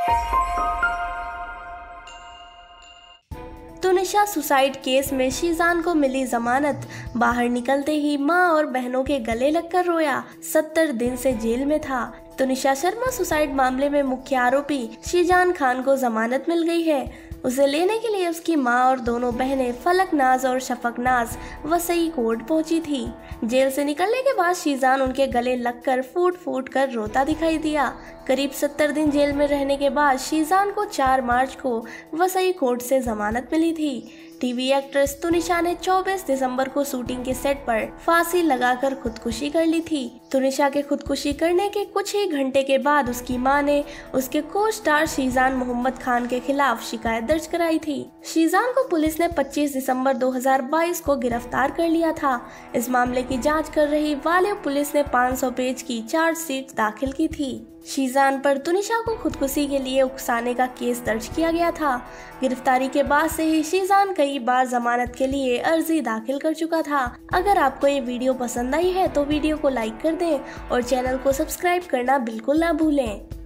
Tunisha suicide case में शीजान को मिली जमानत। बाहर निकलते ही मां और बहनों के गले लगकर रोया। 70 दिन से जेल में था। तुनिशा शर्मा सुसाइड मामले में मुख्य आरोपी शीजान खान को जमानत मिल गई है। उसे लेने के लिए उसकी मां और दोनों बहनें फलकनाज और शफकनाज वसई कोर्ट पहुंची थी। जेल से निकलने के बाद शीजान उनके गले लगकर फूट फूट कर रोता दिखाई दिया। करीब 70 दिन जेल में रहने के बाद शीजान को 4 मार्च को वसई कोर्ट से जमानत मिली थी। टीवी एक्ट्रेस तुनिशा ने 24 दिसंबर को शूटिंग के सेट पर फांसी लगाकर खुदकुशी कर ली थी। तुनिशा के खुदकुशी करने के कुछ ही घंटे के बाद उसकी मां ने उसके को स्टार शीजान मोहम्मद खान के खिलाफ शिकायत दर्ज कराई थी। शीजान को पुलिस ने 25 दिसंबर 2022 को गिरफ्तार कर लिया था। इस मामले की जांच कर रही वाले पुलिस ने 500 पेज की चार्जशीट दाखिल की थी। शीजान पर तुनिशा को खुदकुशी के लिए उकसाने का केस दर्ज किया गया था। गिरफ्तारी के बाद से ही शीजान कई बार जमानत के लिए अर्जी दाखिल कर चुका था। अगर आपको ये वीडियो पसंद आई है तो वीडियो को लाइक कर दें और चैनल को सब्सक्राइब करना बिल्कुल ना भूलें।